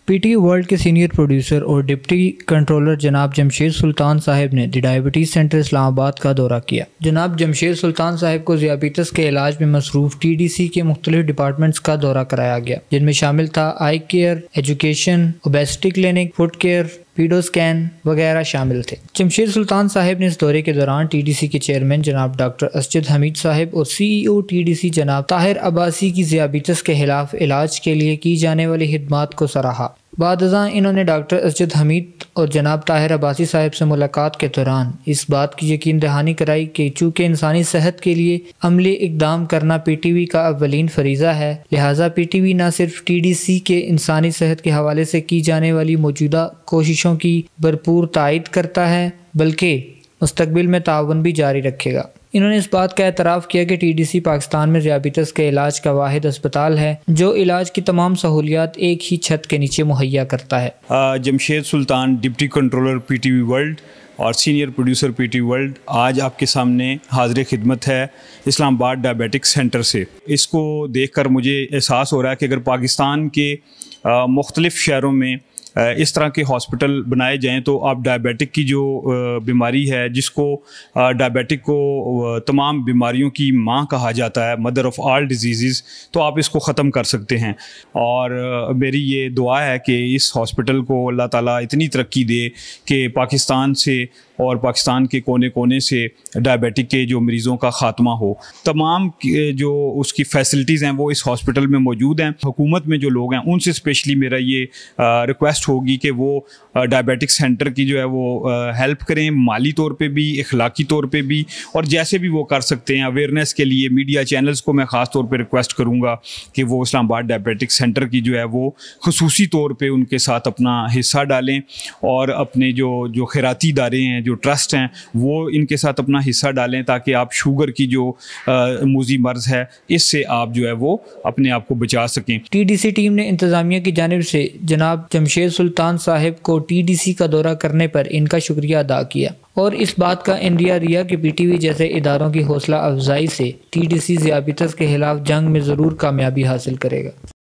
پی T V world کے senior producer اور deputy controller جناب جمشید سلطان صاحب نے دی ڈائبٹیز سینٹر اسلام آباد کا دورہ کیا۔ جناب جمشید سلطان صاحب کو ذیابیطس کے علاج میں مصروف ٹی ڈی سی کے مختلف ڈپارٹمنٹس کا دورہ کرایا گیا، جن میں شامل تھا eye care, education, obesity clinic, food care, pedo scan وغیرہ شامل تھے۔ جمشید سلطان صاحب نے اس دورے کے دوران ٹی ڈی سی کے چیئرمین جناب ڈاکٹر اسجد حمید صاحب اور سی ای او ٹی ڈی سی جناب طاہر عباسی کی ذیابیطس کے خلاف علاج کے لیے کی جانے والی خدمات کو سراہا۔ بعد ازاں انہوں نے ڈاکٹر اسجد حمید اور جناب طاہر عباسی صاحب سے ملاقات کے دوران اس بات کی یقین دہانی کرائی کہ چونکہ انسانی صحت کے لیے عملی اقدام کرنا پی ٹی وی کا اولین فریضہ ہے، لہٰذا پی ٹی وی نہ صرف ٹی ڈی سی کے انسانی صحت کے حوالے سے کی جانے والی موجودہ کوششوں کی بھرپور تائید کرتا ہے بلکہ مستقبل میں تعاون بھی جاری رکھے گا۔ انہوں نے اس بات کا اعتراف کیا کہ ٹی ڈی سی پاکستان میں ذیابیطس کے علاج کا واحد اسپتال ہے جو علاج کی تمام سہولیات ایک ہی چھت کے نیچے مہیا کرتا ہے۔ Jamshed Sultan deputy controller P T V world اور senior producer P T V world آج آپ کے سامنے حاضر خدمت ہے اسلام آباد ڈائبیٹک سینٹر سے۔ اس کو دیکھ کر مجھے احساس ہو رہا ہے کہ اگر پاکستان کے مختلف شہروں میں اس طرح کے ہاسپٹل بنائے جائیں تو آپ ڈائبیٹک کی جو بیماری ہے، جس کو ڈائبیٹک کو تمام بیماریوں کی ماں کہا جاتا ہے، مدر آف آل ڈیزیزز، تو آپ اس کو ختم کر سکتے ہیں۔ اور میری یہ دعا ہے کہ اس ہاسپٹل کو اللہ تعالیٰ اتنی ترقی دے کہ پاکستان سے اور پاکستان کے کونے کونے سے ڈائبیٹک کے جو مریضوں کا خاتمہ ہو۔ تمام جو اس کی فیسلٹیز ہیں وہ اس ہاسپٹل میں موجود ہیں۔ حکومت میں جو لوگ ہیں ان سے اسپیشلی میرا یہ ریکویسٹ ہوگی کہ وہ ڈائبیٹک سینٹر کی جو ہے وہ ہیلپ کریں، مالی طور پہ بھی، اخلاقی طور پہ بھی، اور جیسے بھی وہ کر سکتے ہیں اویئرنیس کے لیے۔ میڈیا چینلز کو میں خاص طور پہ ریکویسٹ کروں گا کہ وہ اسلام آباد ڈائبیٹک سینٹر کی جو ہے وہ خصوصی طور پہ ان کے ساتھ اپنا حصہ ڈالیں، اور اپنے جو خیراتی ادارے ہیں، جو ٹرسٹ ہیں، وہ ان کے ساتھ اپنا حصہ ڈالیں تاکہ آپ شوگر کی جو موذی مرض ہے اس سے آپ جو ہے وہ اپنے آپ کو بچا سکیں۔ ٹی ڈی سی ٹیم نے انتظامیہ کی جانب سے جناب جمشید سلطان صاحب کو ٹی ڈی سی کا دورہ کرنے پر ان کا شکریہ ادا کیا اور اس بات کا اندیہ دیا کہ پی ٹی وی جیسے اداروں کی حوصلہ افزائی سے ٹی ڈی سی ذیابیطس کے خلاف جنگ میں ضرور کامیابی حاصل کرے گا۔